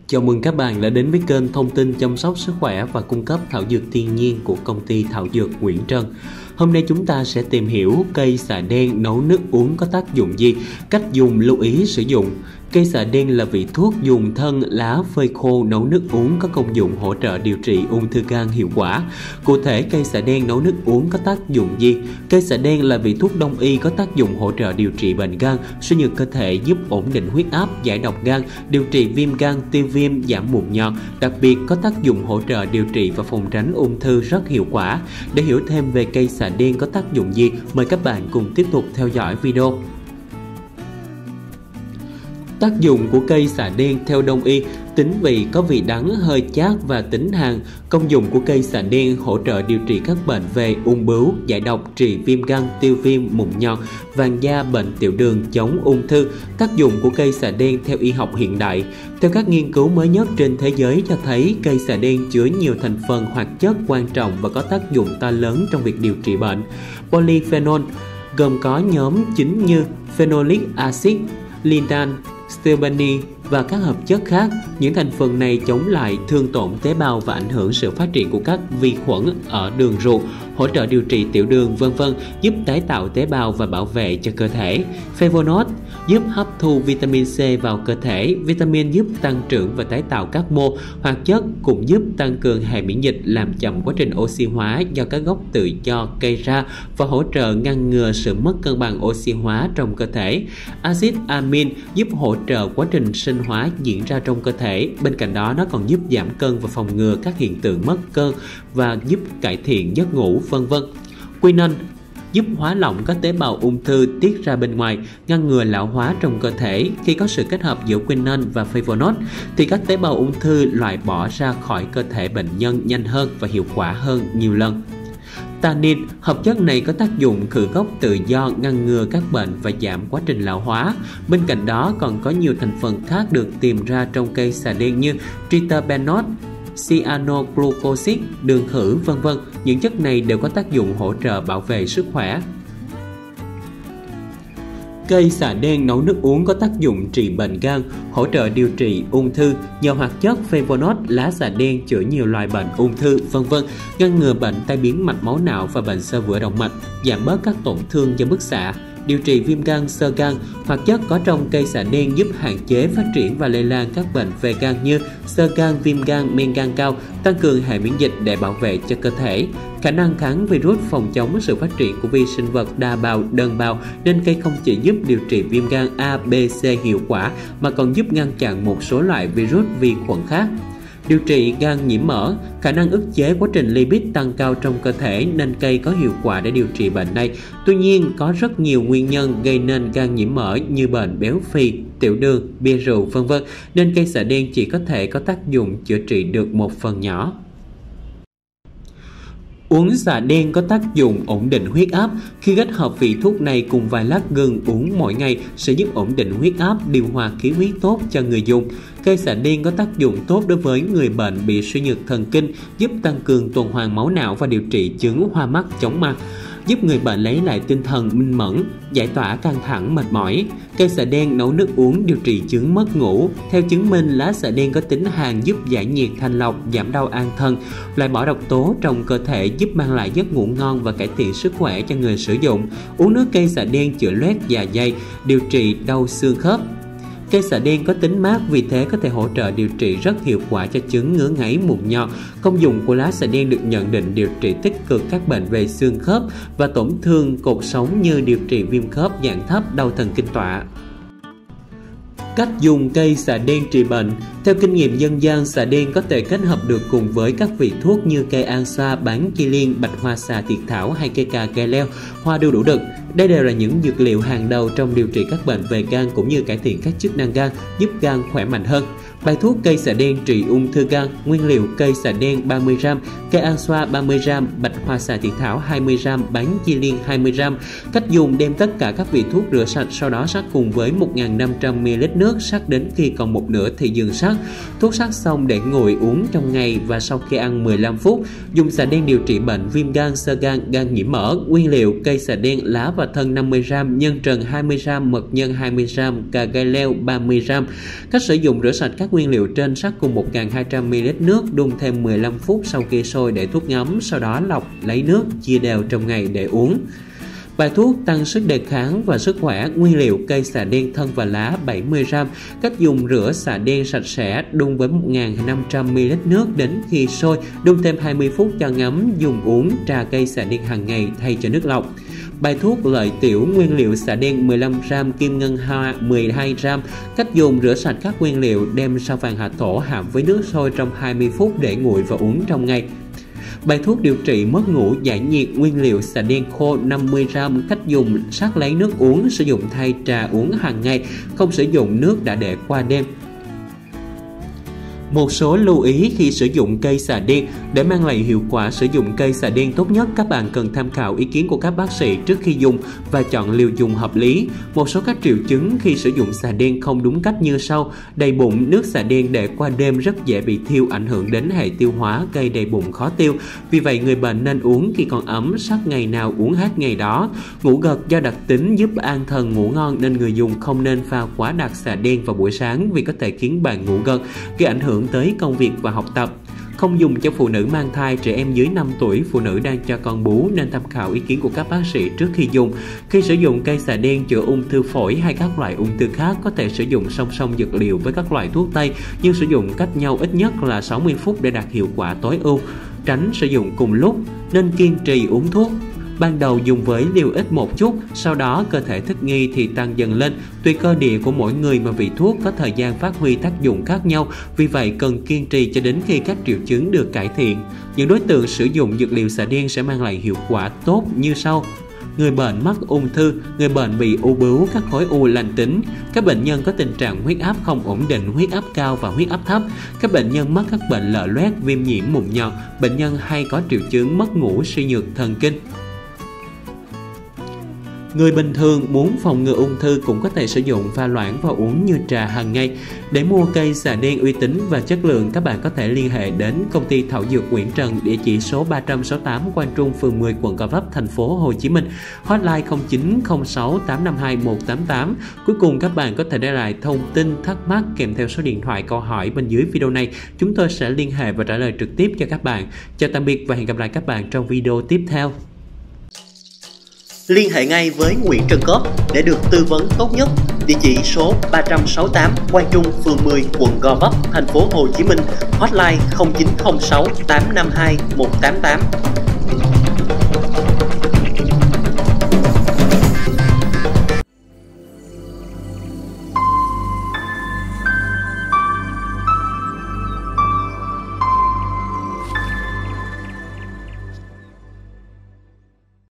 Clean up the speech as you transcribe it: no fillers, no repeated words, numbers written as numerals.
Chào mừng các bạn đã đến với kênh thông tin chăm sóc sức khỏe và cung cấp thảo dược thiên nhiên của công ty thảo dược Nguyễn Trân. Hôm nay chúng ta sẽ tìm hiểu cây xạ đen nấu nước uống có tác dụng gì, cách dùng, lưu ý sử dụng. Cây xạ đen là vị thuốc dùng thân lá phơi khô nấu nước uống có công dụng hỗ trợ điều trị ung thư gan hiệu quả. Cụ thể, cây xạ đen nấu nước uống có tác dụng gì? Cây xạ đen là vị thuốc đông y có tác dụng hỗ trợ điều trị bệnh gan, suy nhược cơ thể, giúp ổn định huyết áp, giải độc gan, điều trị viêm gan, tiêu viêm, giảm mụn nhọt. Đặc biệt có tác dụng hỗ trợ điều trị và phòng tránh ung thư rất hiệu quả. Để hiểu thêm về cây xạ đen có tác dụng gì, mời các bạn cùng tiếp tục theo dõi video. Tác dụng của cây xạ đen theo đông y: tính vị có vị đắng, hơi chát và tính hàn. Công dụng của cây xạ đen hỗ trợ điều trị các bệnh về ung bướu, giải độc, trị viêm gan, tiêu viêm, mụn nhọt, vàng da, bệnh tiểu đường, chống ung thư. Tác dụng của cây xạ đen theo y học hiện đại: theo các nghiên cứu mới nhất trên thế giới cho thấy, cây xạ đen chứa nhiều thành phần hoạt chất quan trọng và có tác dụng to lớn trong việc điều trị bệnh. Polyphenol gồm có nhóm chính như phenolic acid, lindan, stilbene và các hợp chất khác. Những thành phần này chống lại thương tổn tế bào và ảnh hưởng sự phát triển của các vi khuẩn ở đường ruột, hỗ trợ điều trị tiểu đường, v.v., giúp tái tạo tế bào và bảo vệ cho cơ thể. Flavonoid giúp hấp thu vitamin C vào cơ thể. Vitamin giúp tăng trưởng và tái tạo các mô. Hoạt chất cũng giúp tăng cường hệ miễn dịch, làm chậm quá trình oxy hóa do các gốc tự do gây ra và hỗ trợ ngăn ngừa sự mất cân bằng oxy hóa trong cơ thể. Axit amin giúp hỗ trợ quá trình sinh hóa diễn ra trong cơ thể. Bên cạnh đó, nó còn giúp giảm cân và phòng ngừa các hiện tượng mất cân và giúp cải thiện giấc ngủ, v.v. Quinine giúp hóa lỏng các tế bào ung thư tiết ra bên ngoài, ngăn ngừa lão hóa trong cơ thể. Khi có sự kết hợp giữa quinine và flavonoid thì các tế bào ung thư loại bỏ ra khỏi cơ thể bệnh nhân nhanh hơn và hiệu quả hơn nhiều lần. Tannin, hợp chất này có tác dụng khử gốc tự do, ngăn ngừa các bệnh và giảm quá trình lão hóa. Bên cạnh đó còn có nhiều thành phần khác được tìm ra trong cây xạ đen như triterpenoid, cyanoglucosic, đường khử, v.v. Những chất này đều có tác dụng hỗ trợ bảo vệ sức khỏe. Cây xạ đen nấu nước uống có tác dụng trị bệnh gan, hỗ trợ điều trị ung thư. Nhờ hoạt chất flavonoid, lá xạ đen chữa nhiều loại bệnh ung thư, v.v., ngăn ngừa bệnh tai biến mạch máu não và bệnh xơ vữa động mạch, giảm bớt các tổn thương do bức xạ, điều trị viêm gan, xơ gan. Hoạt chất có trong cây xạ đen giúp hạn chế phát triển và lây lan các bệnh về gan như xơ gan, viêm gan, men gan cao, tăng cường hệ miễn dịch để bảo vệ cho cơ thể. Khả năng kháng virus, phòng chống sự phát triển của vi sinh vật đa bào, đơn bào, nên cây không chỉ giúp điều trị viêm gan A, B, C hiệu quả mà còn giúp ngăn chặn một số loại virus, vi khuẩn khác. Điều trị gan nhiễm mỡ, khả năng ức chế quá trình lipid tăng cao trong cơ thể nên cây có hiệu quả để điều trị bệnh này. Tuy nhiên, có rất nhiều nguyên nhân gây nên gan nhiễm mỡ như bệnh béo phì, tiểu đường, bia rượu, v.v. nên cây xạ đen chỉ có thể có tác dụng chữa trị được một phần nhỏ. Uống xạ đen có tác dụng ổn định huyết áp. Khi kết hợp vị thuốc này cùng vài lát gừng uống mỗi ngày sẽ giúp ổn định huyết áp, điều hòa khí huyết tốt cho người dùng. Cây xạ đen có tác dụng tốt đối với người bệnh bị suy nhược thần kinh, giúp tăng cường tuần hoàn máu não và điều trị chứng hoa mắt, chóng mặt, giúp người bệnh lấy lại tinh thần minh mẫn, giải tỏa căng thẳng, mệt mỏi. Cây xạ đen nấu nước uống điều trị chứng mất ngủ. Theo chứng minh, lá xạ đen có tính hàn, giúp giải nhiệt, thanh lọc, giảm đau an thân, loại bỏ độc tố trong cơ thể, giúp mang lại giấc ngủ ngon và cải thiện sức khỏe cho người sử dụng. Uống nước cây xạ đen chữa loét dạ dày, điều trị đau xương khớp. Cây xạ đen có tính mát, vì thế có thể hỗ trợ điều trị rất hiệu quả cho chứng ngứa ngáy, mụn nhọt. Công dụng của lá xạ đen được nhận định điều trị tích cực các bệnh về xương khớp và tổn thương cột sống như điều trị viêm khớp dạng thấp, đau thần kinh tọa. Cách dùng cây xạ đen trị bệnh. Theo kinh nghiệm dân gian, xạ đen có thể kết hợp được cùng với các vị thuốc như cây an xoa, bán chi liên, bạch hoa xà thiệt thảo hay cây cà gai leo, hoa đu đủ đực. Đây đều là những dược liệu hàng đầu trong điều trị các bệnh về gan cũng như cải thiện các chức năng gan, giúp gan khỏe mạnh hơn. Bài thuốc cây xạ đen trị ung thư gan. Nguyên liệu: cây xạ đen 30g, cây an xoa 30g, bạch hoa xà thiệt thảo 20g, bán chi liên 20g. Cách dùng: đem tất cả các vị thuốc rửa sạch, sau đó sắc cùng với 1.500ml nước, sắc đến khi còn một nửa thì dừng sắc. Thuốc sắc xong để nguội uống trong ngày và sau khi ăn 15 phút. Dùng xạ đen điều trị bệnh viêm gan, xơ gan, gan nhiễm mỡ. Nguyên liệu: cây xạ đen, lá và thân 50g, nhân trần 20g, mật nhân 20g, cà gai leo 30g. Cách sử dụng: rửa sạch các các nguyên liệu trên sắc cùng 1.200ml nước, đun thêm 15 phút sau khi sôi để thuốc ngấm, sau đó lọc lấy nước, chia đều trong ngày để uống. Bài thuốc tăng sức đề kháng và sức khỏe. Nguyên liệu: cây xạ đen thân và lá 70g. Cách dùng: rửa xạ đen sạch sẽ, đun với 1.500ml nước đến khi sôi, đun thêm 20 phút cho ngấm, dùng uống trà cây xạ đen hàng ngày thay cho nước lọc. Bài thuốc lợi tiểu. Nguyên liệu: xạ đen 15g, kim ngân hoa 12g. Cách dùng: rửa sạch các nguyên liệu, đem sao vàng hạ thổ hãm với nước sôi trong 20 phút để nguội và uống trong ngày. Bài thuốc điều trị mất ngủ giải nhiệt. Nguyên liệu: xạ đen khô 50g. Cách dùng: sắc lấy nước uống, sử dụng thay trà uống hàng ngày, không sử dụng nước đã để qua đêm. Một số lưu ý khi sử dụng cây xạ đen. Để mang lại hiệu quả sử dụng cây xạ đen tốt nhất, các bạn cần tham khảo ý kiến của các bác sĩ trước khi dùng và chọn liều dùng hợp lý. Một số các triệu chứng khi sử dụng xạ đen không đúng cách như sau: đầy bụng. Nước xạ đen để qua đêm rất dễ bị thiêu, ảnh hưởng đến hệ tiêu hóa, gây đầy bụng khó tiêu. Vì vậy, người bệnh nên uống khi còn ấm, sắc ngày nào uống hết ngày đó. Ngủ gật. Do đặc tính giúp an thần ngủ ngon nên người dùng không nên pha quá đặc xạ đen vào buổi sáng vì có thể khiến bạn ngủ gật, gây ảnh hưởng tới công việc và học tập. Không dùng cho phụ nữ mang thai, trẻ em dưới 5 tuổi, phụ nữ đang cho con bú, nên tham khảo ý kiến của các bác sĩ trước khi dùng. Khi sử dụng cây xạ đen chữa ung thư phổi hay các loại ung thư khác, có thể sử dụng song song dược liệu với các loại thuốc tây, nhưng sử dụng cách nhau ít nhất là 60 phút để đạt hiệu quả tối ưu. Tránh sử dụng cùng lúc, nên kiên trì uống thuốc. Ban đầu dùng với liều ít một chút, sau đó cơ thể thích nghi thì tăng dần lên. Tùy cơ địa của mỗi người mà vị thuốc có thời gian phát huy tác dụng khác nhau, vì vậy cần kiên trì cho đến khi các triệu chứng được cải thiện. Những đối tượng sử dụng dược liệu xạ đen sẽ mang lại hiệu quả tốt như sau: người bệnh mắc ung thư, người bệnh bị u bướu, các khối u lành tính, các bệnh nhân có tình trạng huyết áp không ổn định, huyết áp cao và huyết áp thấp, các bệnh nhân mắc các bệnh lở loét, viêm nhiễm mụn nhọt, bệnh nhân hay có triệu chứng mất ngủ, suy nhược thần kinh. Người bình thường muốn phòng ngừa ung thư cũng có thể sử dụng pha loãng và uống như trà hàng ngày. Để mua cây xạ đen uy tín và chất lượng, các bạn có thể liên hệ đến công ty Thảo Dược Nguyễn Trần, địa chỉ số 368 Quang Trung, phường 10, quận Gò Vấp, thành phố Hồ Chí Minh. Hotline 0906 852 188. Cuối cùng, các bạn có thể để lại thông tin thắc mắc kèm theo số điện thoại, câu hỏi bên dưới video này. Chúng tôi sẽ liên hệ và trả lời trực tiếp cho các bạn. Chào tạm biệt và hẹn gặp lại các bạn trong video tiếp theo. Liên hệ ngay với Nguyễn Trần Cóp để được tư vấn tốt nhất. Địa chỉ số 368 Quang Trung, phường 10, quận Gò Vấp, thành phố Hồ Chí Minh. Hotline 0906 852 188.